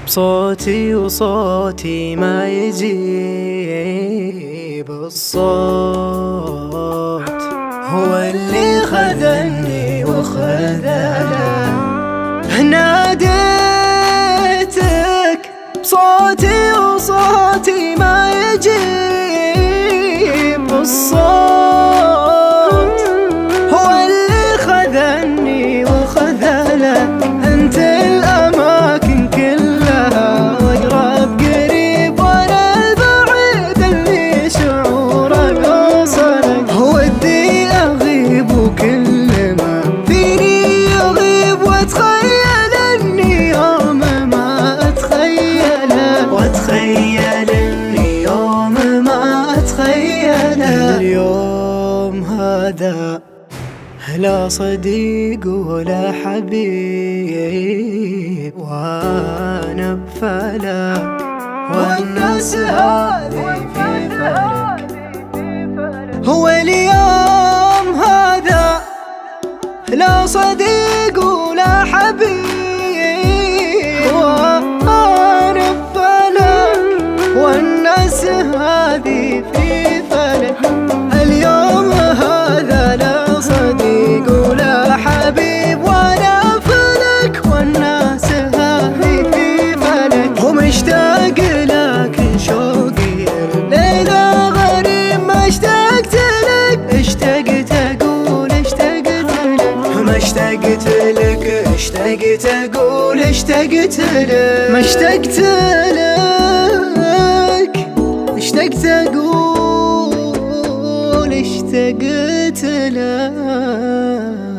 بصوتي وصوتي ما يجيب الصوت، هو اللي خذني وخذله. ناديتك بصوتي وصوتي ما يجيب الصوت، هو اللي خذني وخذله. انت الاماكن كلها واقرب قريب وانا البعيد اللي شعورك وصلك. ودي اغيب وكل ما فيني يغيب واتخيل اني يوم ما اتخيله، واتخيل اني يوم ما اتخيله. اليوم هذا لا صديق ولا حبيب وانا بفلك، والناس هذه في فلك. هو اليوم هذا لا صديق ولا حبيب وانا بفلك، والناس هذه في فلك. اليوم هذا لا صديق ولا حبيب وانا فلك، والناس هذه في فلك. ومشتاق لك شوقي الليلة غريب، ما اشتقت لك اشتقت اقول اشتقت لك، ما اشتقت لك اشتقت اقول اشتقت لك، ما اشتقت لك اشتقت اقول اشتقت لك.